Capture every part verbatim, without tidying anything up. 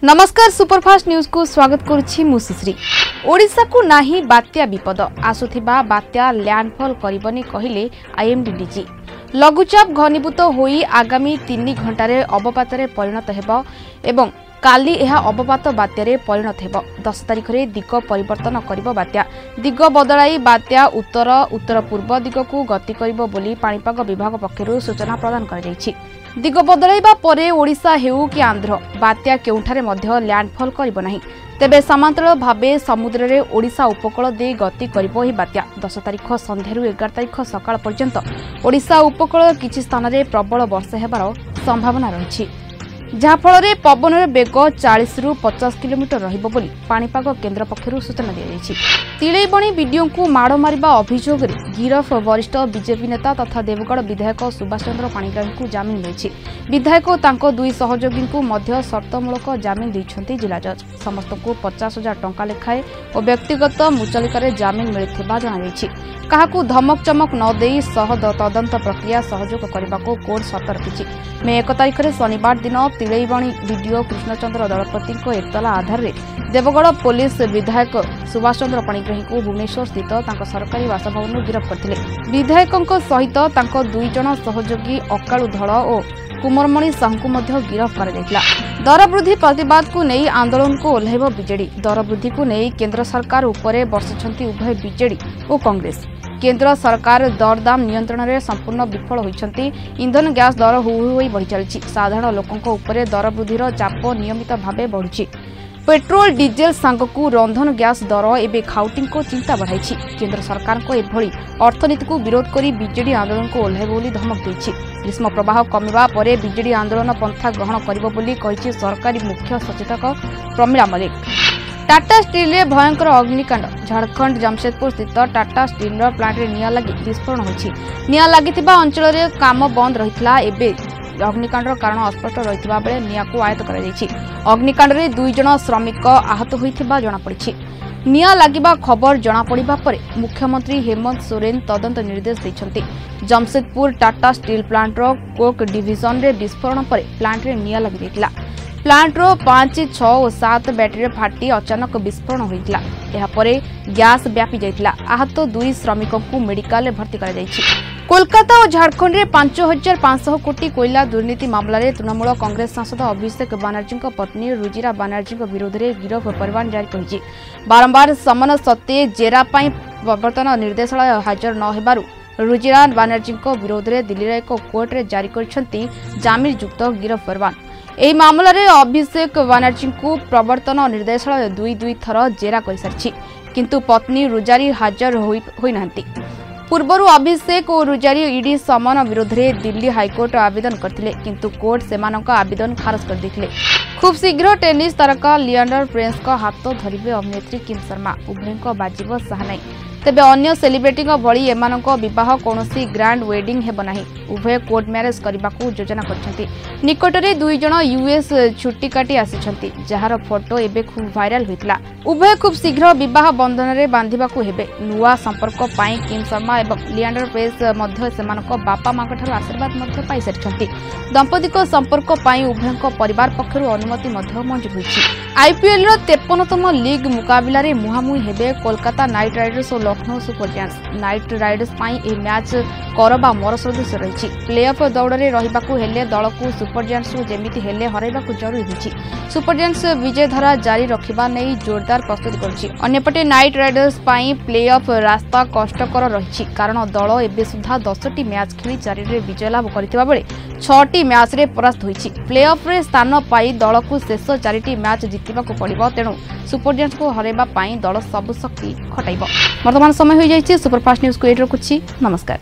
नमस्कार superfast news को स्वागत करुछि मुसुश्री। ओडिशा को नाही बात्या विपद आसुथिबा बात्या लैंडफॉल करिबनी कहिले आईएमडीडीजी। लघुचाप घनीभूत होई आगामी तीन घंटारे अवपातरे परिणत हेबो एवं काली एहा अवपात बात्यारे परिणत हेबो। दस तारिख रे दिग परिवर्तन करिबो बात्या। दिग बदलाई बात्या उत्तर उत्तर पूर्व दिग को गति करिबो बोली पाणीपाग विभाग पक्षरु सूचना प्रदान कर जायछि। दिग बदलाइबा परे ओडिशा हेउ कि आंध्र बात्या केउठारे मध्य लैंडफॉल करिबो नाही। तेबे समांतराल भाबे समुद्र रे ओडिशा उपकूल दे गति करिबो ही बात्या। दस तारिख संध्यारु एगार तारिख सकाळ पर्यंत ओडिशा उपकूल किछि स्थान रे प्रबल वर्षा हेबार संभावना रहिछि, जहाँ फल पवन बेग चालीस रु पचास किलोमीटर रहिबो बोली पाणीपाग केन्द्र पक्षरु सूचना दिया। तिलैबणी वीडियो को माड़ मारिबा अभियोग रे गिरफ वरिष्ठ बीजेपी नेता तथा देवगढ़ विधायक सुभाष चंद्र पाणिग्राही को जमीन मिली। विधायक और तांको दुई सहयोगी को मध्य शर्तमूलक जमीन देइछन्ति जिला जज। समस्त को पचास हजार टंका लेखाए और व्यक्तिगत मुचलिका जमीन मिलिथिबा जणाଯାଇଛି। काहाकू धमक चमक न देई सह तदंत प्रक्रिया सहयोग करने को कोर्ट शर्त रखिछि। मे एक तारिख में शनिवार दिन तिलैबणी वीडियो कृष्णचंद्र दलपति एतला आधार रे देवगढ़ पुलिस विधायक सुभाष चंद्र पाणिग्राही को भुवनेश्वर स्थित सरकारी बासभवन गिरफ्त करथिले। विधायकों सहित तांको दुई जण सहयोगी अकालू धड़ और कुमरमणि साहू को मध्य गिरफ्त कर जायतिला। दर वृद्धि प्रतिवाद को नहीं आंदोलन को ओह्लैब बीजेडी। दर वृद्धि को नहीं केंद्र सरकार उपरे बर्षिछन्ति उभय बीजेडी और कांग्रेस। केंद्र सरकार दरदाम नियंत्रण में संपूर्ण विफल होइछन्ति। इंधन गैस दर हु हु बढ़ी चलछि। साधारण लोकंको उपरे दर वृद्धिर चाप नियमित भावे बढ़ुछि। पेट्रोल डीजेल सांगकू रंधन गैस दर एबे खाउटिंग को चिंता बढ़ाई। केंद्र सरकार को एभली अर्थनीति को विरोध करी बीजेडी आंदोलन को ओह्लैब बोली धमक देछि। ग्रीष्म प्रवाह कमिबा परे बीजेडी आंदोलन पंथा ग्रहण करिबो बोली कहिछि सरकारी मुख्य सचेतक प्रमिला मलिक। टाटा स्टील रे भयंकर अग्निकांड। झारखंड जमशेदपुर स्थित टाटा स्टील प्लांट रे निया लगी विस्फोरण होछि। निया लागिथिबा अंचल रे काम बंद रहितला। एबे अग्निकांडर कारण अस्पष्ट रहितबा बेले निया को आयत्त करा जायछि। अग्निकांड रे दुई जण श्रमिक आहत होइथिबा जणा पड़िछि। निया लागिबा खबर जणा पड़िबा परे मुख्यमंत्री हेमंत सोरेन तदंत निर्देश दैछन्ति। जमशेदपुर टाटा स्टील प्लांट रो कोक डिविजन रे विस्फोरण परे प्लांट रे निया लागि दैतिला। प्लांट रो पांच छ और सात बैटरी फाटी अचानक विस्फोरण होइतिला। एहा परे गैस व्यापी जाइतिला। आहत दुई श्रमिकों को मेडिकल रे भर्ती करा जायछि। कोलकाता और झारखंड रे पांच हजार पांच सौ कोटी कोयला दुर्नीति मामला रे तृणमूल कांग्रेस सांसद अभिषेक बानर्जी पत्नी रुजिरा बानर्जी विरोध में गिरफ परवान जारी करिछि। बारंबार समन सत्ते जेरा पाई प्रवर्तन निर्देशालय हाजर न हेबारु रुजिरा बानर्जी विरोध में दिल्ली एक कोर्ट रे जारी करिसेंति जामिन युक्त गिरफ परवान। एही मामला रे अभिषेक बानर्जी को प्रवर्तन निर्देशालय दुई दुई थर जेरा कर सारिछि, किंतु पत्नी रुजारी हाजर होई नांती। पूर्वरु अभिषेक और रुजारी ईडी समन विरोध में दिल्ली हाईकोर्ट आवेदन करथिले, किंतु कोर्ट सेमानक आवेदन खारज कर देथिले। खूब शीघ्र टेनिस तारका लिएंडर पेस को हाथ धरिबे अभिनेत्री किम शर्मा। उभयଙ୍କ बाजिब साहानाई। तेबे अन्य सेलिब्रिटी भली एमानक विवाह कौनसी ग्रांड वेडिंग हेब नाही। उभय कोर्ट मैरेज करने को योजना करछन्ति। निकटरे दुई जण यूएस छुट्टी काटी आसिछन्ति, जहार फोटो एबे खूब वायरल होइतला। उभय खूब शीघ्र विवाह बंधन रे बांधिबा को हेबे। नुआ संपर्क पाई किम शर्मा एवं लिएंडर पेस मध्य सेमानक बापा मां ठारू आशीर्वाद मध्य पाई सारिछन्ति। दंपति को संपर्क पाई उभयଙ୍କ परिवार पक्षरु अनुमति मध्य मंजूर होइछि। आईपीएल रो तिरपन लीग मुकाबला रे मुहामुही हेबे कोलकाता नाइट राइडर्स और Lucknow Super Giants. Knight Riders पाई ए मैच करबा मोर सदृश रही। प्लेऑफ दौड़ में रहिबाकु हेले दल को सुपर जायंट्स को जेमिति हेले हराइबाकु जरूरी होछि। सुपर जायंट्स विजय धारा जारी रखिबा नै जोरदार प्रस्तुति करछि। अन्यपटे नाइट राइडर्स पाई प्लेऑफ रास्ता कष्टकर रही, कारण दल एबे सुधा दस टी मैच खेली चारि रे विजय लाभ करथिबा बेले छह टी मैच रे परास्त होइछि। प्लेऑफ रे स्थान पाई दल को शेष चारि टी मैच जितिबाकु पड़िबो, तेणु सुपर जायंट्स को हराइबा पाई दल सब शक्ति खटाइबो। वर्तमान समय हो जाइछि। सुपरफास्ट न्यूज को एड रखुछि। नमस्कार।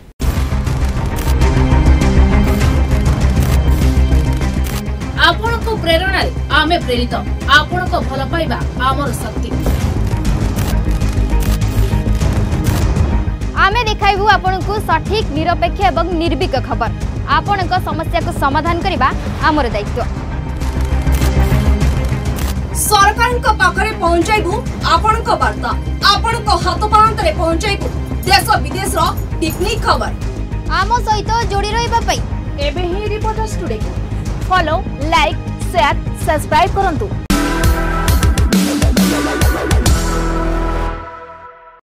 आपनको प्रेरणा आमे प्रेरित। आपनको भल पाइबा आमर शक्ति। आमे देखाइबु आपनको सठिक निरपेक्ष एवं निर्भीक खबर। आपनको समस्या को समाधान करिबा आमर दायित्व। सरकार को पाखरे पहुंचाइबु आपनको वार्ता। आपनको हाथ पांतरे पहुंचाइबु देश विदेश रो टेक्निक खबर। आम सहित जोड़ी रहिबा पई एबे ही Reporters Today follow, like, share, subscribe करंतु।